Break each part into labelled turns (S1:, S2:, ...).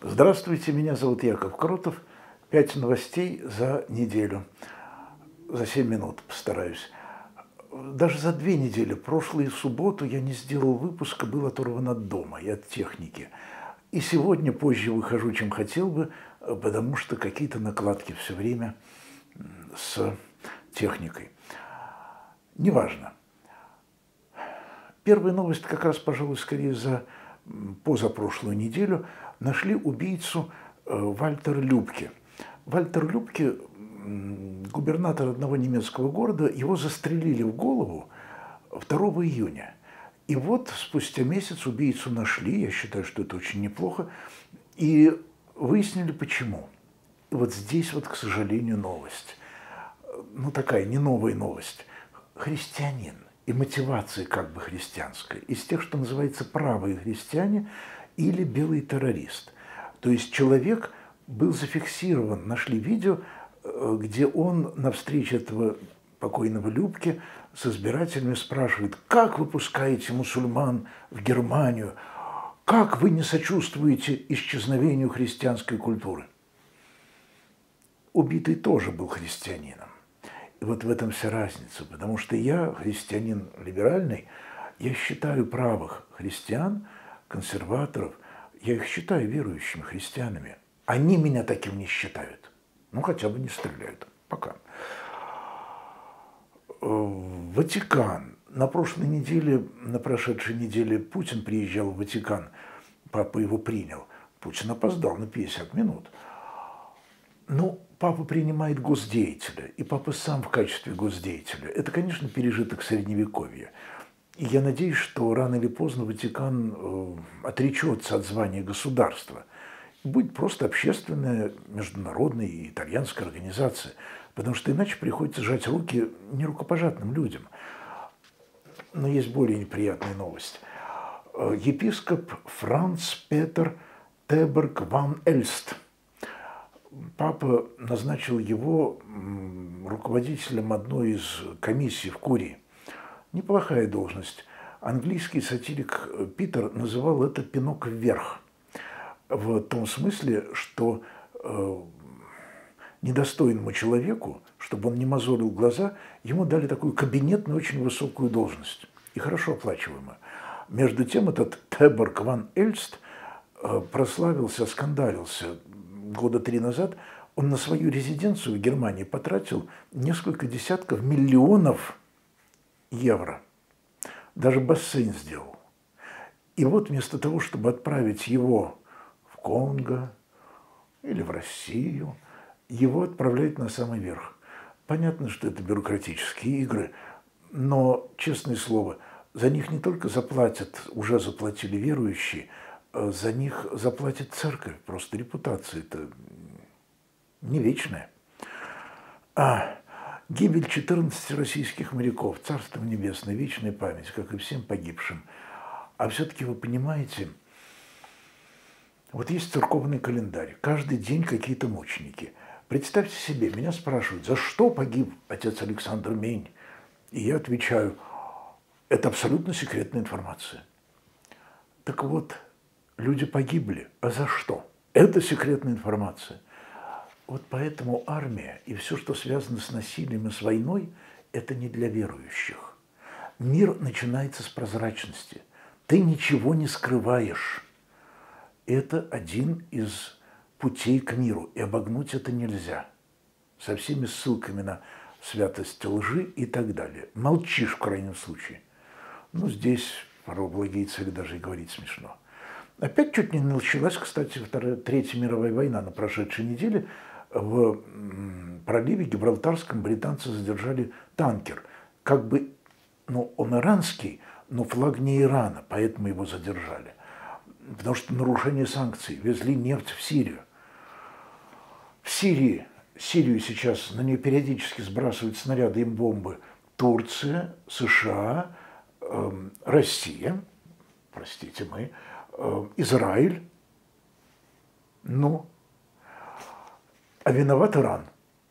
S1: Здравствуйте, меня зовут Яков Кротов. 5 новостей за неделю. За 7 минут постараюсь. Даже за 2 недели, прошлую субботу, я не сделал выпуска, был оторван от дома и от техники. И сегодня позже выхожу, чем хотел бы, потому что какие-то накладки все время с техникой. Неважно. Первая новость как раз, пожалуй, скорее за позапрошлую неделю. Нашли убийцу Вальтера Любке. Вальтер Любке, губернатор одного немецкого города, его застрелили в голову 2 июня. И вот спустя месяц убийцу нашли, я считаю, что это очень неплохо, и выяснили почему. И вот здесь вот, к сожалению, новость. Ну, такая не новая новость. Христианин и мотивация как бы христианская. Из тех, что называется правые христиане или белый террорист. То есть человек был зафиксирован, нашли видео, где он на встрече этого покойного Любки с избирателями спрашивает: как вы пускаете мусульман в Германию? Как вы не сочувствуете исчезновению христианской культуры? Убитый тоже был христианином. И вот в этом вся разница, потому что я, христианин либеральный, я считаю правых христиан, консерваторов, я их считаю верующими христианами. Они меня таким не считают. Ну, хотя бы не стреляют. Пока. Ватикан. На прошлой неделе, на прошедшей неделе Путин приезжал в Ватикан. Папа его принял. Путин опоздал на 50 минут. Ну, папа принимает госдеятеля, и папа сам в качестве госдеятеля. Это, конечно, пережиток Средневековья. И я надеюсь, что рано или поздно Ватикан отречется от звания государства. Будет просто общественная, международная и итальянская организация. Потому что иначе приходится сжать руки нерукопожатным людям. Но есть более неприятная новость. Епископ Франц Петер Теберг ван Эльст. Папа назначил его руководителем одной из комиссий в Курии. Неплохая должность. Английский сатирик Питер называл это «пинок вверх». В том смысле, что недостойному человеку, чтобы он не мозолил глаза, ему дали такую кабинетную, очень высокую должность. И хорошо оплачиваемую. Между тем этот Теберг ван Эльст прославился, скандалился. Года 3 назад он на свою резиденцию в Германии потратил несколько десятков миллионов евро. Даже бассейн сделал. И вот вместо того, чтобы отправить его в Конго или в Россию, его отправляют на самый верх. Понятно, что это бюрократические игры, но, честное слово, за них не только заплатят, уже заплатили верующие, за них заплатит церковь. Просто репутация это не вечная. Гибель 14 российских моряков, царство небесное, вечная память, как и всем погибшим. А все-таки вы понимаете, вот есть церковный календарь, каждый день какие-то мученики. Представьте себе, меня спрашивают, за что погиб отец Александр Мень? И я отвечаю, это абсолютно секретная информация. Так вот, люди погибли, а за что? Это секретная информация. Вот поэтому армия и все, что связано с насилием и с войной, это не для верующих. Мир начинается с прозрачности. Ты ничего не скрываешь. Это один из путей к миру, и обогнуть это нельзя. Со всеми ссылками на святость лжи и так далее. Молчишь в крайнем случае. Ну, здесь порой благие цели даже и говорить смешно. Опять чуть не началась, кстати, Третья мировая война на прошедшей неделе. В проливе Гибралтарском британцы задержали танкер. Как бы, ну, он иранский, но флаг не Ирана, поэтому его задержали. Потому что нарушение санкций. Везли нефть в Сирию. В Сирию сейчас, на нее периодически сбрасывают снаряды и бомбы Турция, США, Россия, простите мы, Израиль. Ну, а виноват Иран.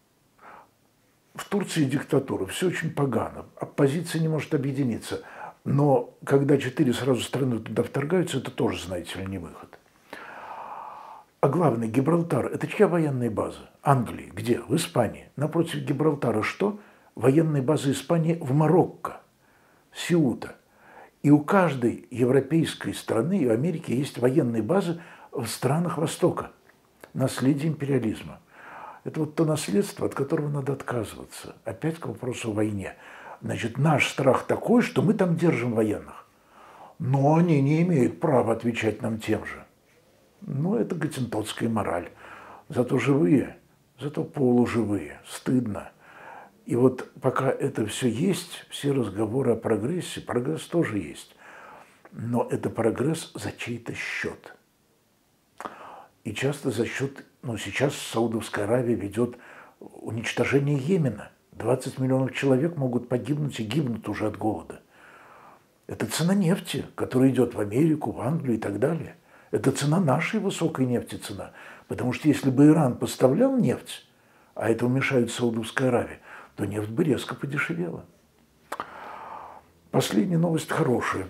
S1: В Турции диктатура, все очень погано, оппозиция не может объединиться. Но когда 4 сразу страны туда вторгаются, это тоже, знаете ли, не выход. А главное, Гибралтар – это чья военная база? Англии. Где? В Испании. Напротив Гибралтара что? Военная база Испании в Марокко, Сеута. И у каждой европейской страны и в Америке есть военные базы в странах Востока. Наследие империализма. Это вот то наследство, от которого надо отказываться. Опять к вопросу о войне. Значит, наш страх такой, что мы там держим военных. Но они не имеют права отвечать нам тем же. Ну, это геттентотская мораль. Зато живые, зато полуживые. Стыдно. И вот пока это все есть, все разговоры о прогрессе, прогресс тоже есть. Но это прогресс за чей-то счет. И часто за счет, сейчас Саудовская Аравия ведет уничтожение Йемена. 20 миллионов человек могут погибнуть и гибнут уже от голода. Это цена нефти, которая идет в Америку, в Англию и так далее. Это цена нашей высокой нефти цена. Потому что если бы Иран поставлял нефть, а это мешает Саудовская Аравия, то нефть бы резко подешевела. Последняя новость хорошая.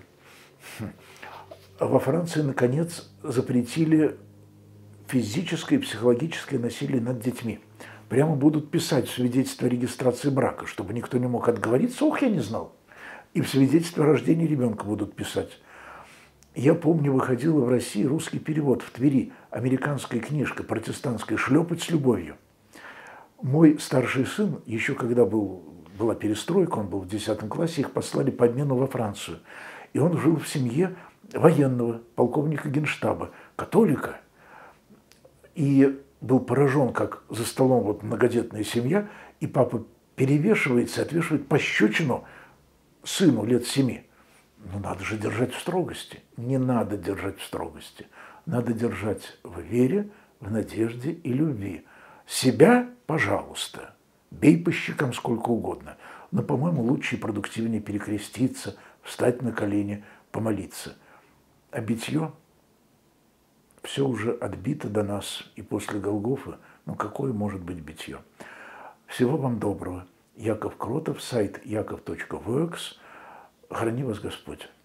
S1: Во Франции, наконец, запретили физическое и психологическое насилие над детьми. Прямо будут писать в свидетельство о регистрации брака, чтобы никто не мог отговориться. Ох, я не знал. И в свидетельство о рождении ребенка будут писать. Я помню, выходила в России русский перевод в Твери, американская книжка протестантская «Шлепать с любовью». Мой старший сын, еще когда была перестройка, он был в 10 классе, их послали по обмену во Францию. И он жил в семье военного, полковника генштаба, католика. И был поражен, как за столом вот многодетная семья, и папа перевешивается, отвешивает пощечину сыну лет 7. Ну, надо же держать в строгости. Не надо держать в строгости. Надо держать в вере, в надежде и любви. Себя, пожалуйста, бей по щекам сколько угодно. Но, по-моему, лучше и продуктивнее перекреститься, встать на колени, помолиться. А битье, все уже отбито до нас и после Голгофы. Ну, какое может быть битье? Всего вам доброго. Яков Кротов, сайт yakov.works. Храни вас Господь.